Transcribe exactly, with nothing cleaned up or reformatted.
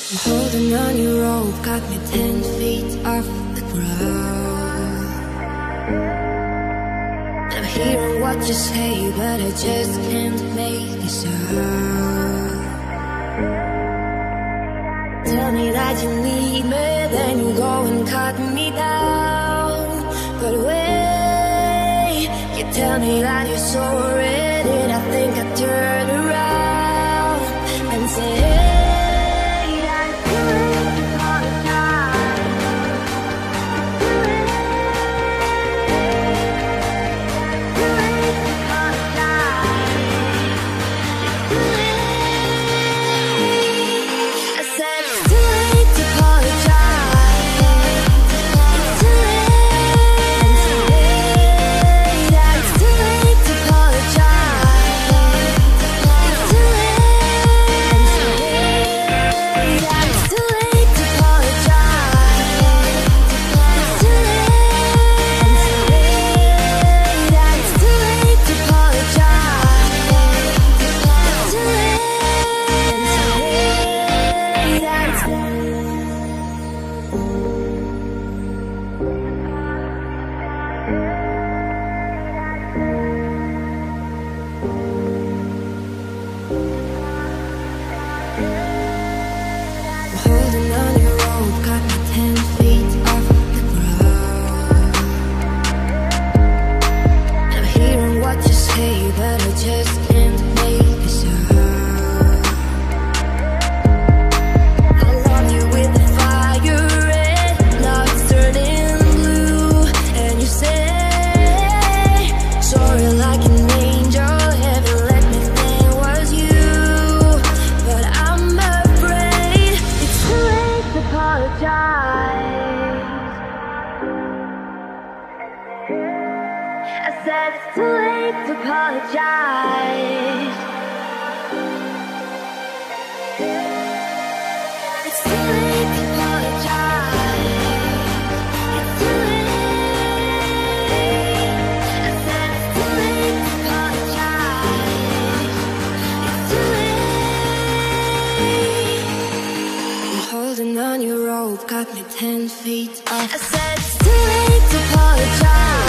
Holding on your rope got me ten feet off the ground. I'm hearing what you say, but I just can't make a sound. Tell me that you need me, then you go and cut me down. But wait, you tell me that you're sorry, did I think I'd turn around and say, hey, it's too late to apologize. It's too late to apologize. It's too late. I said it's too late to apologize. It's too late. I'm holding on your rope, got me ten feet off. I said it's too late to apologize.